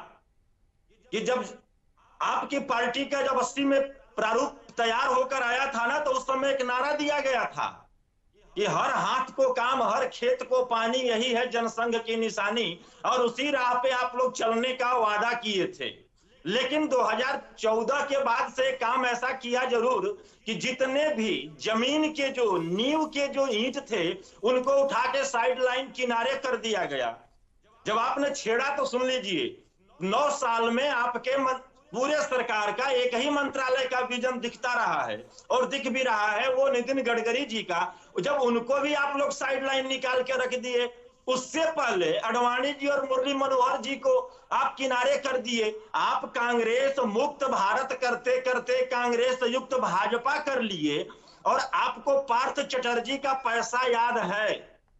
कि जब आपकी पार्टी का जब अस्सी में प्रारूप तैयार होकर आया था ना, तो उस समय एक नारा दिया गया था कि हर हाथ को काम, हर खेत को पानी, यही है जनसंघ की निशानी। और उसी राह पे आप लोग चलने का वादा किए थे। लेकिन दो हज़ार चौदह के बाद से काम ऐसा किया जरूर कि जितने भी जमीन के जो नींव के जो ईंट थे उनको उठा के साइड लाइन किनारे कर दिया गया। जब आपने छेड़ा तो सुन लीजिए, नौ साल में आपके पूरे सरकार का एक ही मंत्रालय का विजन दिखता रहा है और दिख भी रहा है, वो नितिन गडकरी जी का। जब उनको भी आप लोग साइड लाइन निकाल के रख दिए, उससे पहले अडवाणी जी और मुरली मनोहर जी को आप किनारे कर दिए। आप कांग्रेस मुक्त भारत करते करते कांग्रेस युक्त भाजपा कर लिए और आपको पार्थ चटर्जी का पैसा याद है।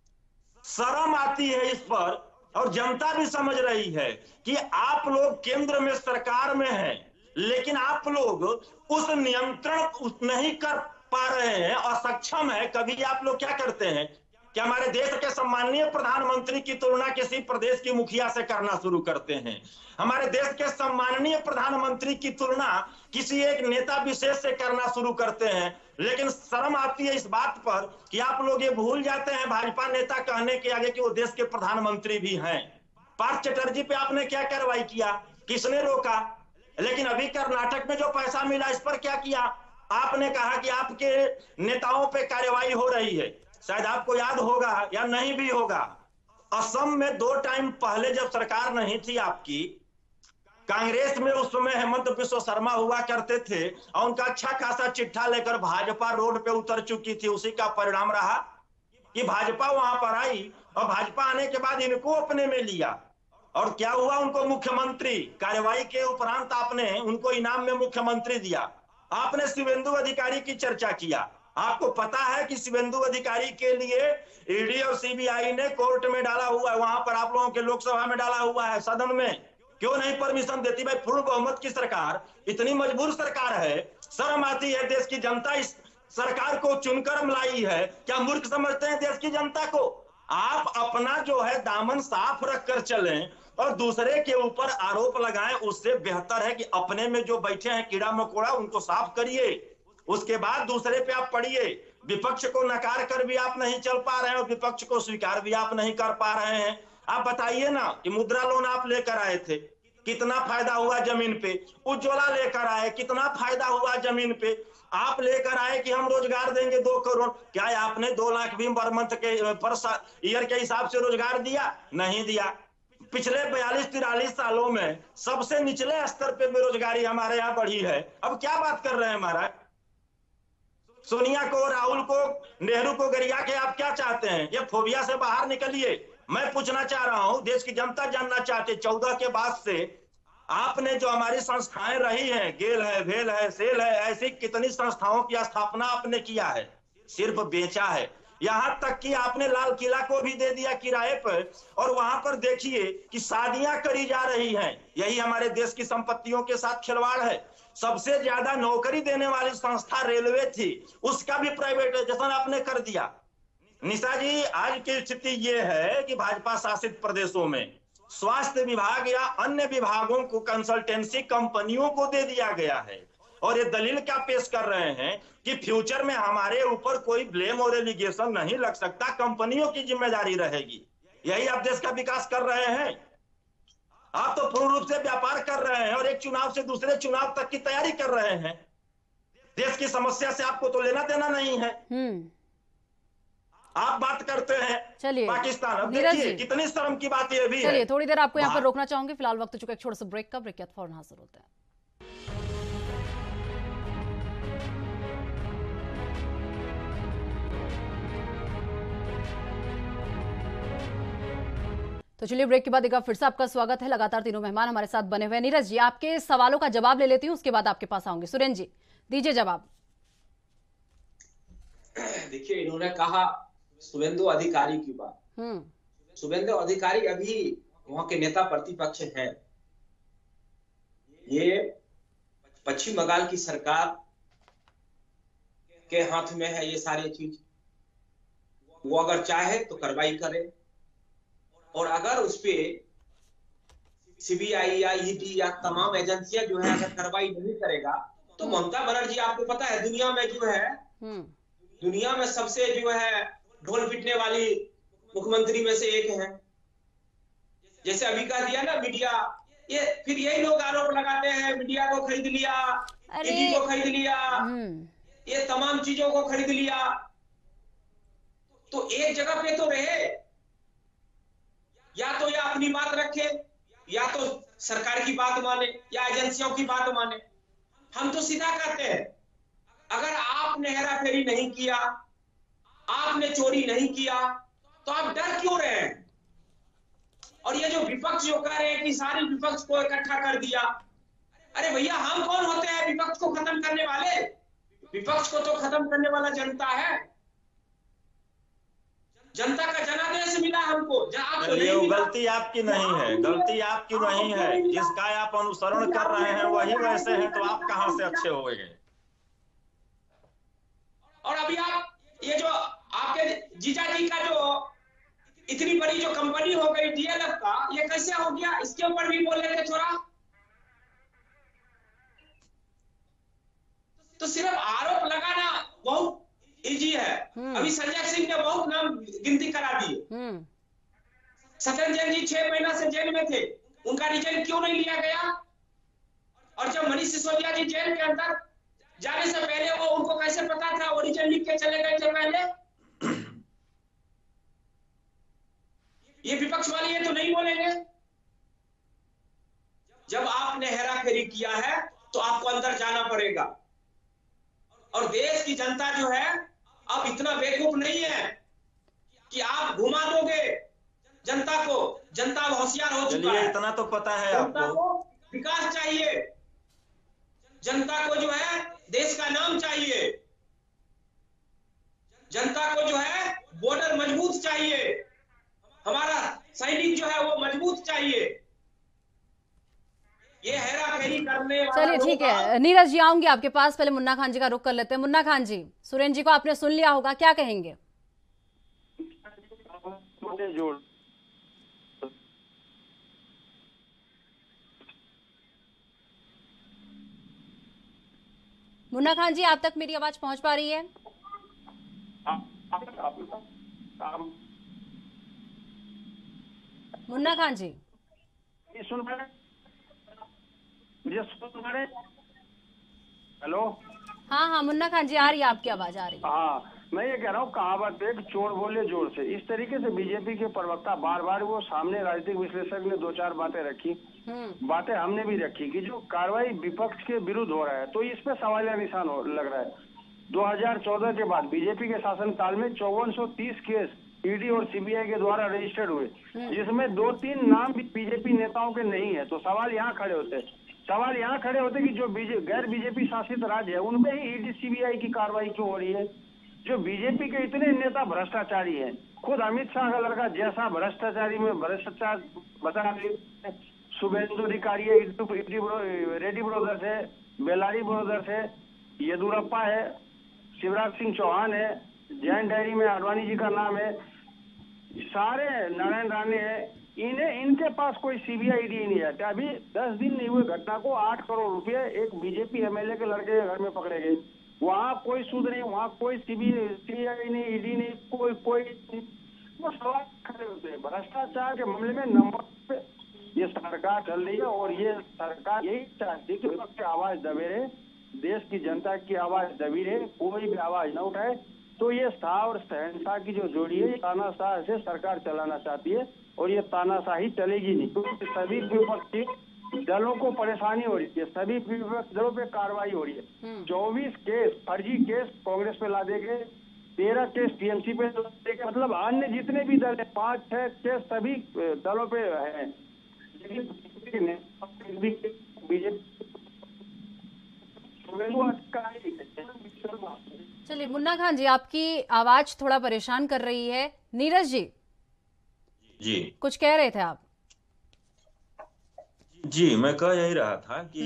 शर्म आती है इस पर, और जनता भी समझ रही है कि आप लोग केंद्र में सरकार में हैं, लेकिन आप लोग उस नियंत्रण नहीं कर पा रहे हैं, असक्षम है। कभी आप लोग क्या करते हैं कि हमारे देश के सम्माननीय प्रधानमंत्री की तुलना किसी प्रदेश की मुखिया से करना शुरू करते हैं। हमारे देश के सम्माननीय प्रधानमंत्री की तुलना किसी एक नेता विशेष से करना शुरू करते हैं। लेकिन शर्म आती है इस बात पर कि आप लोग ये भूल जाते हैं भाजपा नेता कहने के आगे कि वो देश के प्रधानमंत्री भी हैं। पार्थ चटर्जी पे आपने क्या कार्रवाई किया, किसने रोका? लेकिन अभी कर्नाटक में जो पैसा मिला, इस पर क्या किया? आपने कहा कि आपके नेताओं पे कार्रवाई हो रही है। शायद आपको याद होगा या नहीं भी होगा, असम में दो टाइम पहले जब सरकार नहीं थी आपकी, कांग्रेस में उस समय हेमंत बिश्व शर्मा हुआ करते थे और उनका अच्छा खासा चिट्ठा लेकर भाजपा रोड पे उतर चुकी थी। उसी का परिणाम रहा कि भाजपा वहां पर आई और भाजपा आने के बाद इनको अपने में लिया। और क्या हुआ, उनको मुख्यमंत्री, कार्रवाई के उपरांत आपने उनको इनाम में मुख्यमंत्री दिया। आपने शिवेंदु अधिकारी की चर्चा किया। आपको पता है कि शिवेंदु अधिकारी के लिए ईडी और सीबीआई ने कोर्ट में डाला हुआ है, वहां पर आप लोगों के लोकसभा में डाला हुआ है, सदन में। क्यों नहीं परमिशन देती भाई? पूर्ण बहुमत की सरकार, इतनी मजबूर सरकार है। शर्म आती है। देश की जनता इस सरकार को चुनकर लाई है। क्या मूर्ख समझते हैं देश की जनता को? आप अपना जो है दामन साफ रख कर चलें और दूसरे के ऊपर आरोप लगाएं, उससे बेहतर है कि अपने में जो बैठे हैं कीड़ा मकोड़ा, उनको साफ करिए, उसके बाद दूसरे पे आप पढ़िए। विपक्ष को नकार कर भी आप नहीं चल पा रहे हैं और विपक्ष को स्वीकार भी आप नहीं कर पा रहे हैं। आप बताइए ना कि मुद्रा लोन आप लेकर आए थे, कितना फायदा हुआ जमीन पे? उज्ज्वला लेकर आए, कितना फायदा हुआ जमीन पे? आप लेकर आए कि हम रोजगार देंगे दो करोड़, क्या आपने दो लाख भी पर मंथ के पर ईयर के हिसाब से रोजगार दिया? नहीं दिया। पिछले बयालीस तिरालीस सालों में सबसे निचले स्तर पे बेरोजगारी हमारे यहाँ बढ़ी है। अब क्या बात कर रहे हैं महाराज? सोनिया को, राहुल को, नेहरू को गरिया के आप क्या चाहते हैं? ये फोबिया से बाहर निकलिए। मैं पूछना चाह रहा हूं, देश की जनता जानना चाहती, चौदह के बाद से आपने जो हमारी संस्थाएं रही हैं, गेल है, भेल है, सेल है, ऐसी कितनी संस्थाओं की स्थापना आपने किया है? सिर्फ बेचा है। यहां तक कि आपने लाल किला को भी दे दिया किराए पर, और वहां पर देखिए कि शादियां करी जा रही हैं। यही हमारे देश की संपत्तियों के साथ खिलवाड़ है। सबसे ज्यादा नौकरी देने वाली संस्था रेलवे थी, उसका भी प्राइवेटाइजेशन आपने कर दिया। निशा जी, आज की स्थिति ये है कि भाजपा शासित प्रदेशों में स्वास्थ्य विभाग या अन्य विभागों को कंसल्टेंसी कंपनियों को दे दिया गया है और ये दलील क्या पेश कर रहे हैं कि फ्यूचर में हमारे ऊपर कोई ब्लेम और एलिगेशन नहीं लग सकता, कंपनियों की जिम्मेदारी रहेगी। यही आप देश का विकास कर रहे हैं। आप तो पूर्ण रूप से व्यापार कर रहे हैं और एक चुनाव से दूसरे चुनाव तक की तैयारी कर रहे हैं। देश की समस्या से आपको तो लेना देना नहीं है। आप बात करते हैं चलिए पाकिस्तान। अब देखिए कितनी शर्म की बात ये भी है। चलिए थोड़ी देर आपको यहाँ पर रोकना चाहूंगी, फिलहाल वक्त चुका एक छोटा सा ब्रेक का। ब्रेक के बाद फौरन हाजिर होते हैं। तो चलिए ब्रेक के बाद एक बार फिर से आपका स्वागत है। लगातार तीनों मेहमान हमारे साथ बने हुए हैं। नीरज जी, आपके सवालों का जवाब ले लेती हूँ, उसके बाद आपके पास आऊंगी। सुरेन जी, दीजिए जवाब। देखिए, इन्होंने कहा शुभेंदु अधिकारी की बात। शुभेंदु अधिकारी अभी वहां के नेता प्रतिपक्ष हैं। ये पश्चिम बंगाल की सरकार के हाथ में है ये सारी चीज। वो अगर चाहे तो कार्रवाई करे, और अगर उस पे सीबीआई या ईडी या तमाम एजेंसियां जो है अगर कार्रवाई नहीं करेगा तो ममता बनर्जी, आपको पता है दुनिया में जो है दुनिया में सबसे जो है ढोल पीटने वाली मुख्यमंत्री में से एक है। जैसे अभी कह दिया ना मीडिया, ये फिर यही लोग आरोप लगाते हैं मीडिया को खरीद लिया, ईडी को खरीद लिया, ये तमाम चीजों को खरीद लिया। तो एक जगह पे तो रहे, या तो या अपनी बात रखे या तो सरकार की बात माने या एजेंसियों की बात माने। हम तो सीधा कहते हैं, अगर आपने हेरा फेरी नहीं किया, आपने चोरी नहीं किया, तो आप डर क्यों रहे हैं? और ये जो विपक्ष जो कह रहे हैं कि सारी विपक्ष को इकट्ठा कर दिया, अरे भैया हम कौन होते हैं विपक्ष को खत्म करने वाले? विपक्ष को तो खत्म करने वाला जनता है। जनता का जनादेश मिला हमको। ये गलती आपकी नहीं है, गलती आपकी नहीं है। जिसका आप अनुसरण कर रहे हैं वही वैसे हैं, तो आप कहां से अच्छे हो गए? और अभी आप ये जो आपके जीजा जी का जो इतनी बड़ी जो कंपनी हो गई डीएलएफ का, ये कैसे हो गया? इसके ऊपर भी बोले थे थोड़ा। तो सिर्फ आरोप लगाना बहुत इजी है। अभी संजय सिंह ने बहुत नाम गिनती करा दिए। सत्यन जैन जी छह महीना से जेल में थे, उनका रिजल्ट क्यों नहीं लिया गया? और जब मनीष सिसोदिया जी जेल के अंदर जाने से पहले वो उनको कैसे पता था? वो रिजल्ट लिख के चले गए थे पहले। ये विपक्ष वाले ये तो नहीं बोलेंगे। जब आपने हेरा फेरी किया है तो आपको अंदर जाना पड़ेगा। और देश की जनता जो है अब इतना बेवकूफ नहीं है कि आप घुमा दोगे जनता को। जनता होशियार हो चुका है। इतना तो पता है जनता आपको। को विकास चाहिए, जनता को जो है देश का नाम चाहिए, जनता को जो है बॉर्डर मजबूत चाहिए, हमारा सैनिक जो है वो मजबूत चाहिए। ये हेरा फेरी करने वाला। चलिए ठीक है नीरज जी, आऊंगी आपके पास, पहले मुन्ना खान जी का रुख कर लेते हैं। मुन्ना खान जी, सुरेंद्र जी को आपने सुन लिया होगा, क्या कहेंगे? मुन्ना खान जी, आप तक मेरी आवाज पहुंच पा रही है? मुन्ना खान जी सुन पा मुझे सुन पा रहे? हेलो। हाँ हाँ मुन्ना खान जी, आ रही है आपकी आवाज, आ रही है। हाँ, मैं ये कह रहा हूँ, कहावत है कि चोर बोले जोर से। इस तरीके से बीजेपी के प्रवक्ता बार बार वो सामने राजनीतिक विश्लेषक ने दो चार बातें रखी, बातें हमने भी रखी कि जो कार्रवाई विपक्ष के विरुद्ध हो रहा है तो इस पे सवालिया निशान हो लग रहा है। दो हज़ार चौदह के बाद बीजेपी के शासनकाल में चौवन सौ तीस केस ईडी और सीबीआई के द्वारा रजिस्टर्ड हुए, जिसमें दो तीन नाम भी बीजेपी नेताओं के नहीं है। तो सवाल यहाँ खड़े होते सवाल यहाँ खड़े होते कि जो बीजे गैर बीजेपी शासित राज्य है उनमें ही ईडी सीबीआई की कार्रवाई क्यों हो रही है? जो बीजेपी के इतने नेता भ्रष्टाचारी हैं, खुद अमित शाह का लड़का जैसा भ्रष्टाचारी में भ्रष्टाचार बता शुभेंदु अधिकारी है, रेड्डी ब्रदर्स है, बेलारी ब्रदर्स है, येदुरप्पा है, शिवराज सिंह चौहान है, जैन डायरी में आडवाणी जी का नाम है, सारे नारायण राणे है। इन्हें इनके पास कोई सीबीआई ईडी नहीं है। अभी दस दिन नहीं हुए घटना को आठ करोड़ रुपए एक बीजेपी एमएलए के लड़के के घर में पकड़े गए। वहाँ कोई सूद नहीं, वहाँ कोई सीबीआई नहीं, ईडी नहीं, कोई कोई वो सवाल खड़े होते हैं। भ्रष्टाचार के मामले में नंबर पे ये सरकार चल रही है और ये सरकार यही चाहती है कि विपक्ष की आवाज दबे रहे, देश की जनता की आवाज दबी रहे, कोई भी आवाज न उठाए। तो ये शाह और शहनशाह की जो जोड़ी है, ये तानाशाह से सरकार चलाना चाहती है और ये तानाशाही चलेगी नहीं, क्योंकि सभी विपक्षी दलों को परेशानी हो रही है, सभी विपक्षी दलों पे कार्रवाई हो रही है। चौबीस केस फर्जी केस कांग्रेस पे ला देंगे, तेरह केस टीएमसी पे देंगे, मतलब अन्य जितने भी दल है पांच छह केस सभी दलों पे है। बीजेपी चलिए मुन्ना खान जी, आपकी आवाज थोड़ा परेशान कर रही है। नीरज जी जी कुछ कह रहे थे आप? जी, मैं कह यही रहा था कि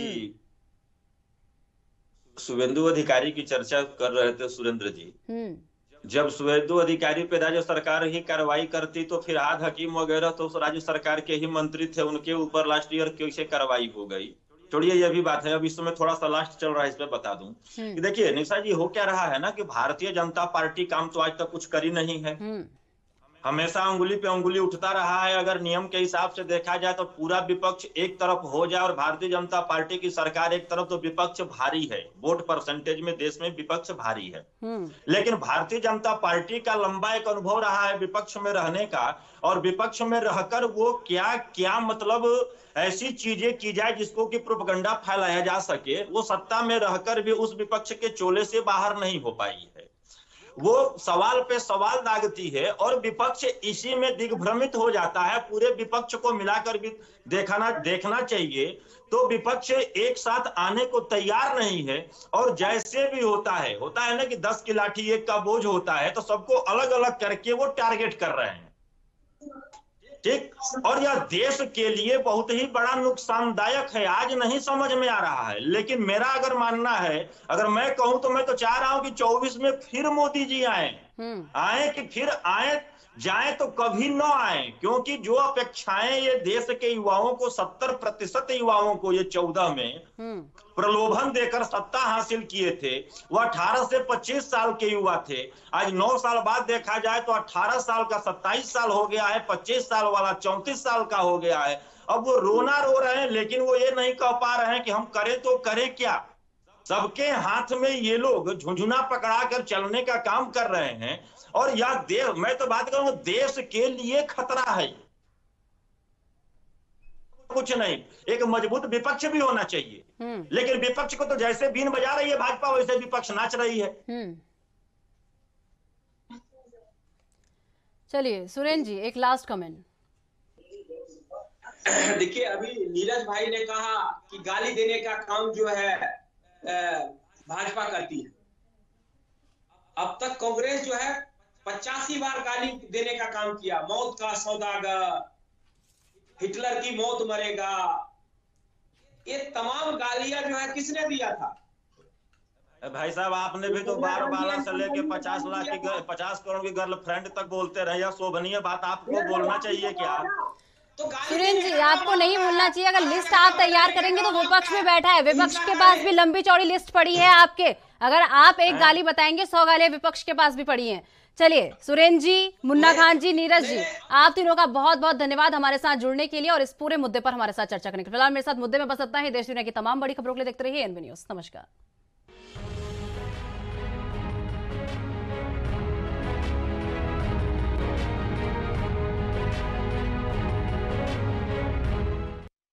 शुभेंदु अधिकारी की चर्चा कर रहे थे सुरेंद्र जी। जब शुभेंदु अधिकारी पे राज्य सरकार ही कार्रवाई करती तो फिरहाद हकीम वगैरह तो राज्य सरकार के ही मंत्री थे, उनके ऊपर लास्ट ईयर कैसे कार्रवाई हो गई। छोड़िए ये भी बात है, अब इस समय थोड़ा सा लास्ट चल रहा है, इस पे बता दूं कि देखिए निशा जी, हो क्या रहा है ना कि भारतीय जनता पार्टी काम तो आज तक कुछ करी नहीं है। हमेशा अंगुली पे अंगुली उठता रहा है। अगर नियम के हिसाब से देखा जाए तो पूरा विपक्ष एक तरफ हो जाए और भारतीय जनता पार्टी की सरकार एक तरफ, तो विपक्ष भारी है। वोट परसेंटेज में देश में विपक्ष भारी है। लेकिन भारतीय जनता पार्टी का लंबा एक अनुभव रहा है विपक्ष में रहने का, और विपक्ष में रहकर वो क्या क्या मतलब ऐसी चीजें की जाए जिसको कि प्रोपगंडा फैलाया जा सके, वो सत्ता में रहकर भी उस विपक्ष के चोले से बाहर नहीं हो पाई है। वो सवाल पे सवाल दागती है और विपक्ष इसी में दिग्भ्रमित हो जाता है। पूरे विपक्ष को मिलाकर भी देखना देखना चाहिए तो विपक्ष एक साथ आने को तैयार नहीं है। और जैसे भी होता है होता है ना कि दस की लाठी एक का बोझ होता है, तो सबको अलग अलग करके वो टारगेट कर रहे हैं, ठीक। और यह देश के लिए बहुत ही बड़ा नुकसानदायक है। आज नहीं समझ में आ रहा है, लेकिन मेरा अगर मानना है, अगर मैं कहूं तो मैं तो चाह रहा हूं कि चौबीस में फिर मोदी जी आए आए कि फिर आए जाए तो कभी न आए, क्योंकि जो अपेक्षाएं ये देश के युवाओं को, सत्तर प्रतिशत युवाओं को ये चौदह में प्रलोभन देकर सत्ता हासिल किए थे, वो अठारह से पच्चीस साल के युवा थे। आज नौ साल बाद देखा जाए तो अठारह साल का सत्ताईस साल हो गया है, पच्चीस साल वाला चौंतीस साल का हो गया है। अब वो रोना रो रहे हैं, लेकिन वो ये नहीं कह पा रहे हैं कि हम करें तो करें क्या। सबके हाथ में ये लोग झुंझुना पकड़ा कर चलने का काम कर रहे हैं। और यह देश, मैं तो बात करूंगा, देश के लिए खतरा है, कुछ नहीं। एक मजबूत विपक्ष भी होना चाहिए, लेकिन विपक्ष को तो जैसे बीन बजा रही है भाजपा, वैसे विपक्ष नाच रही है। चलिए सुरेंद्र जी, एक लास्ट कमेंट। देखिए, अभी नीरज भाई ने कहा कि गाली देने का काम जो है भाजपा करती है। अब तक कांग्रेस जो है पचासी बार गाली देने का काम किया। मौत का सौदागर, हिटलर की मौत मरेगा, ये तमाम गालियां जो है किसने दिया था? भाई साहब, आपने भी तो बारह बारह से लेके पचास लाख की पचास करोड़ की गर्लफ्रेंड तक बोलते रहे। यह शोभनीय बात आपको बोलना चाहिए क्या? तो सुरेंद्र जी, आपको नहीं बोलना चाहिए। अगर लिस्ट आप तैयार करेंगे तो विपक्ष में बैठा है, विपक्ष के पास भी लंबी चौड़ी लिस्ट पड़ी है आपके। अगर आप एक गाली बताएंगे, सौ गालियां विपक्ष के पास भी पड़ी हैं। चलिए सुरेंद्र जी, मुन्ना खान जी, नीरज जी, आप तीनों का बहुत बहुत धन्यवाद हमारे साथ जुड़ने के लिए और इस पूरे मुद्दे पर हमारे साथ चर्चा करने के लिए। फिलहाल मेरे साथ मुद्दे में बस इतना ही। देश दुनिया की तमाम बड़ी खबरों के लिए देखते रहिए एनबी न्यूज। नमस्कार।